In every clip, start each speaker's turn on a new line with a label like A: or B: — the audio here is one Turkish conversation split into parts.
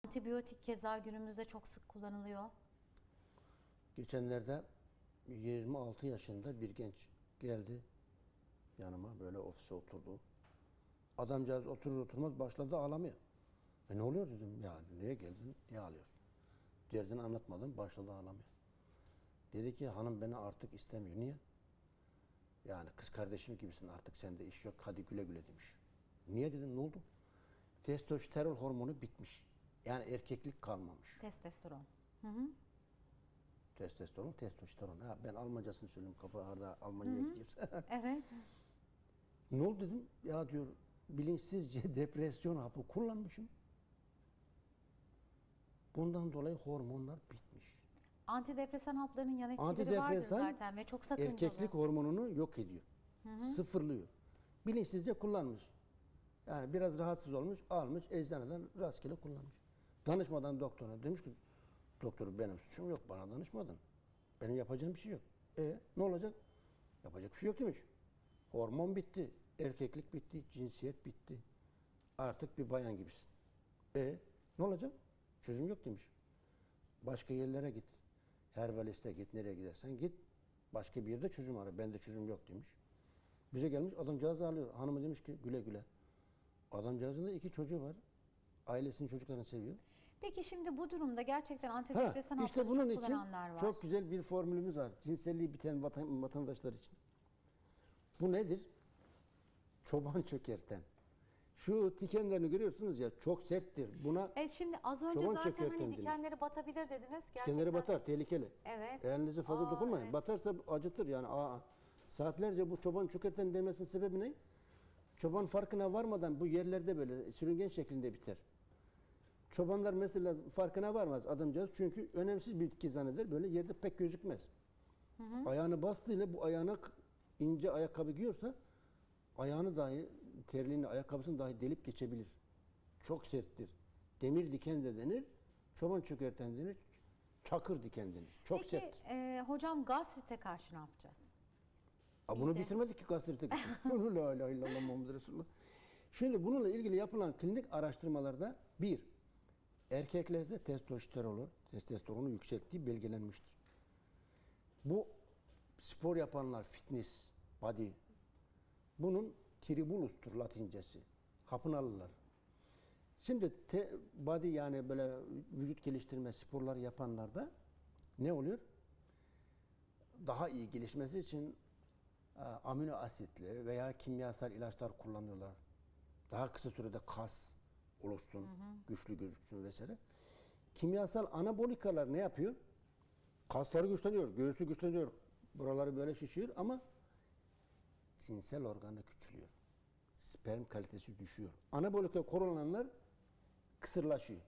A: Antibiyotik keza günümüzde çok sık kullanılıyor.
B: Geçenlerde 26 yaşında bir genç geldi yanıma, böyle ofise oturdu. Adamcağız oturur oturmaz başladı ağlamaya. Ne oluyor dedim, ya niye geldin, niye ağlıyorsun? Derdini anlatmadım, başladı ağlamaya. Dedi ki hanım beni artık istemiyor. Niye? Yani kız kardeşim gibisin, artık sende iş yok, hadi güle güle demiş. Niye dedim, ne oldu? Testosteron hormonu bitmiş. Yani erkeklik kalmamış.
A: Testosteron.
B: Testosteron. Ha, ben Almancasını söyleyeyim, kafa arada Almanya'ya gidiyorsa.
A: Evet.
B: Ne oldu dedim. Ya diyor, bilinçsizce depresyon hapı kullanmışım. Bundan dolayı hormonlar bitmiş.
A: Antidepresan haplarının yan etkileri vardır zaten ve çok sakıncalı.
B: Erkeklik hormonunu yok ediyor. Sıfırlıyor. Bilinçsizce kullanmış. Yani biraz rahatsız olmuş, almış, eczaneden rastgele kullanmış. Danışmadan doktoruna demiş ki, doktor benim suçum yok, bana danışmadın. Benim yapacağım bir şey yok. Ne olacak? Yapacak bir şey yok demiş. Hormon bitti, erkeklik bitti, cinsiyet bitti. Artık bir bayan gibisin. Ne olacak? Çözüm yok demiş. Başka yerlere git. Herbaliste git, nereye gidersen git. Başka bir yerde çözüm ara. Bende çözüm yok demiş. Bize gelmiş, adamcağız ağlıyor. Hanımı demiş ki güle güle. Adamcağızın da 2 çocuğu var. Ailesinin çocuklarını seviyor.
A: Peki şimdi bu durumda gerçekten antidepresan
B: işte
A: hapları
B: bunun
A: çok
B: için
A: kullananlar var.
B: çok güzel bir formülümüz var. Cinselliği biten vatandaşlar için. Bu nedir? Çoban çökerten. Şu dikenlerini görüyorsunuz ya, çok serttir. Buna
A: Şimdi az önce
B: çoban
A: zaten
B: çökerten
A: hani
B: denir.
A: dikenleri batabilir dediniz. Gerçekten.
B: Dikenleri batar, tehlikeli.
A: Evet.
B: Elinize fazla dokunmayın.
A: Evet.
B: Batarsa acıtır yani. Saatlerce bu çoban çökerten demesinin sebebi ne? Çoban farkına varmadan bu yerlerde böyle sürüngen şeklinde biter. Çobanlar mesela farkına varmaz adamcağız, çünkü önemsiz bir bitki zanneder, böyle yerde pek gözükmez. Ayağını bastığıyla, bu ayağına ince ayakkabı giyiyorsa ayağını dahi, terliğini, ayakkabısını dahi delip geçebilir. Çok serttir. Demir diken de denir, çoban çökerten denir, çakır diken denir. Çok
A: Peki,
B: sert.
A: hocam gastrite karşı ne yapacağız?
B: Bunu
A: İyi de.
B: bitirmedik ki gastrite. La ilahe illallah Muhammed Resulullah. Şimdi bununla ilgili yapılan klinik araştırmalarda erkeklerde testosteronu yükselttiği belgelenmiştir. Bu spor yapanlar, fitness, body, bunun tribulustur latincesi. Hapını alırlar. Şimdi body, yani böyle vücut geliştirme sporları yapanlarda ne oluyor? Daha iyi gelişmesi için amino asitli veya kimyasal ilaçlar kullanıyorlar. Daha kısa sürede kas oluşsun, güçlü gözüksün vesaire. Kimyasal anabolikalar ne yapıyor? Kasları güçleniyor, göğsü güçleniyor, buraları böyle şişiyor ama cinsel organı küçülüyor. Sperm kalitesi düşüyor. Anabolika kullananlar kısırlaşıyor.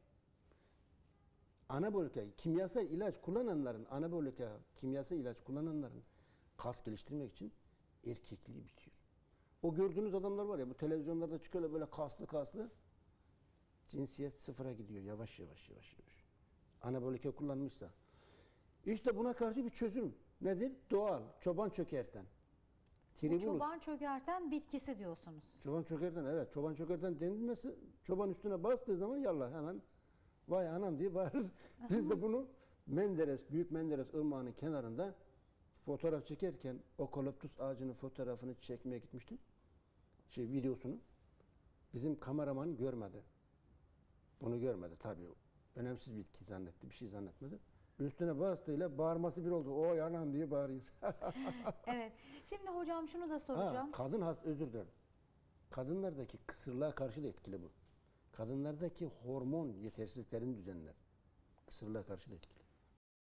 B: Kimyasal ilaç kullananların kas geliştirmek için erkekliği bitiyor. O gördüğünüz adamlar var ya, bu televizyonlarda çıkıyor böyle kaslı, cinsiyet sıfıra gidiyor yavaş yavaş. Anabolika kullanmışsa. İşte buna karşı bir çözüm nedir? Doğal, çoban çökerten.
A: Bu çoban çökerten bitkisi diyorsunuz.
B: Çoban çökerten, evet. Çoban çökerten denilmesi, çoban üstüne bastığı zaman yallah hemen vay anam diye bağırır. Biz de bunu Büyük Menderes Irmağı'nın kenarında fotoğraf çekerken okaliptüs ağacının fotoğrafını çekmeye gitmiştim. Videosunu. Bizim kameraman görmedi. Bunu görmedi tabii. Önemsiz bir bitki zannetti. Bir şey zannetmedi. Üstüne bastığıyla bağırması bir oldu. O yanam diye bağırıyor.
A: Evet. Şimdi hocam şunu da soracağım.
B: Özür dilerim. Kadınlardaki kısırlığa karşı da etkili bu. Kadınlardaki hormon yetersizliklerini düzenler. Kısırlığa karşı da etkili.